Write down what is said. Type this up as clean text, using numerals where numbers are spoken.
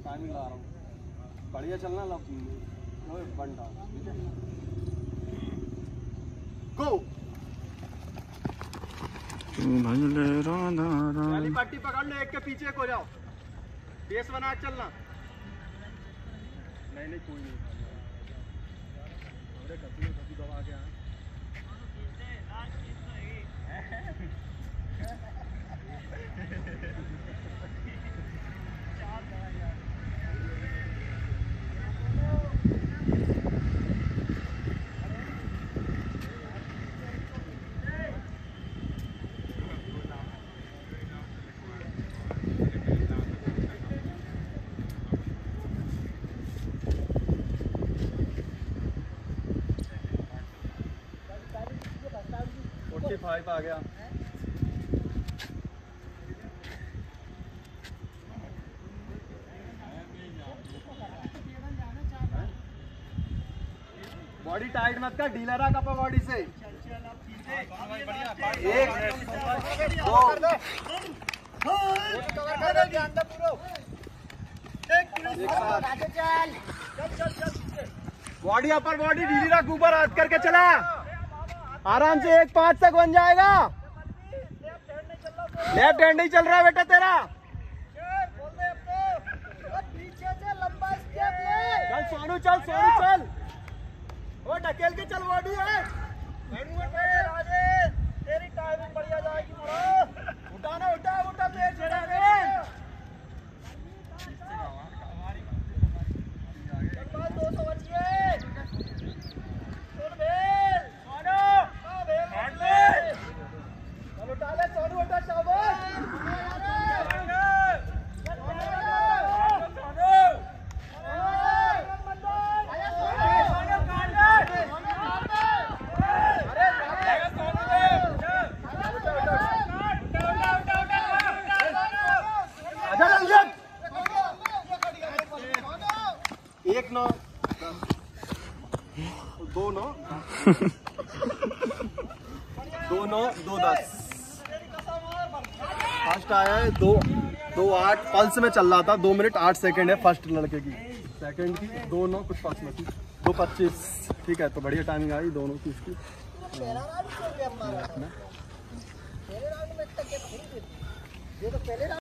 Timing लगा रहा हूँ, बढ़िया चलना बनता ठीक है। गो पट्टी पकड़ लो, एक के पीछे एक हो जाओ, बेस बना के चलना। नहीं नहीं कोई नहीं, दबा के फाइव आ गया। बॉडी टाइट मत कर, डीलर आ कपा बॉडी से। बॉडी अपर बॉडी ढीली रख, ऊपर हाथ करके चला, आराम से 1-5 तक बन जाएगा। लेफ्ट हैंड नहीं चल रहा बेटा तेरा। चल सोनू, चल सोनू चल, वो ढकेल के चल, बॉडी है तेरी टाइमिंग बढ़िया जाएगी। उठाना उठा उठा पेट छेड़ा रे। एक 9 2 9 2 9 2 10 फर्स्ट आया है 2 2 8 पल्स में चल रहा था। 2 मिनट 8 सेकंड है फर्स्ट लड़के की, सेकंड की 2 9 कुछ पल्स में थी 2 25 ठीक है। तो बढ़िया टाइमिंग आई दोनों की इसकी।